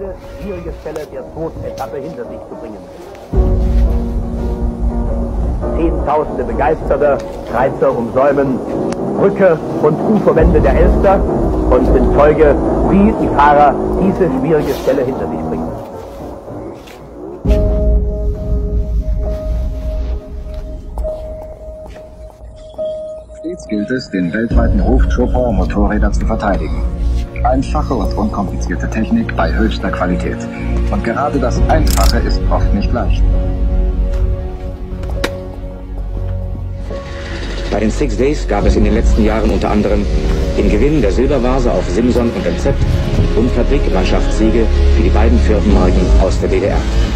schwierige Stelle der Todetappe hinter sich zu bringen. Zehntausende Begeisterte, Kreizer umsäumen Brücke und Uferwände der Elster und sind Zeuge, wie die Fahrer diese schwierige Stelle hinter sich bringen. Stets gilt es, den weltweiten Ruf Chopin-Motorräder zu verteidigen. Einfache und unkomplizierte Technik bei höchster Qualität. Und gerade das Einfache ist oft nicht leicht. Bei den Six Days gab es in den letzten Jahren unter anderem den Gewinn der Silbervase auf Simson und MZ und Fabrikwandschaftsiege für die beiden Firmenmarken aus der DDR.